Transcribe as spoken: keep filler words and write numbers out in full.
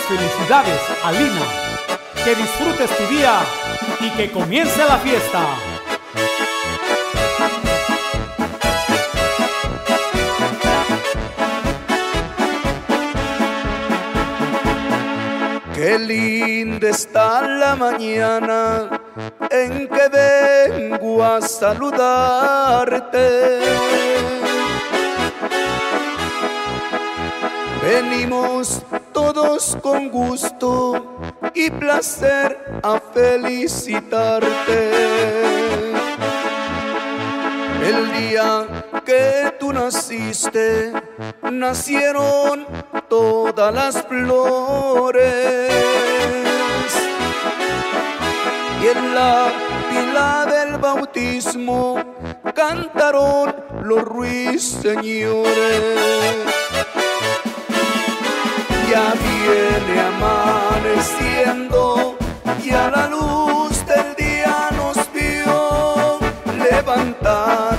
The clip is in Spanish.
felicidades, Alina. Que disfrutes tu día y que comience la fiesta. Qué linda está la mañana en que vengo a saludarte. Venimos todos con gusto y placer a felicitarte. El día que tú naciste, nacieron todas las flores. Y en la pila del bautismo cantaron los ruiseñores. Ya viene amaneciendo y a la luz del día nos vio levantar.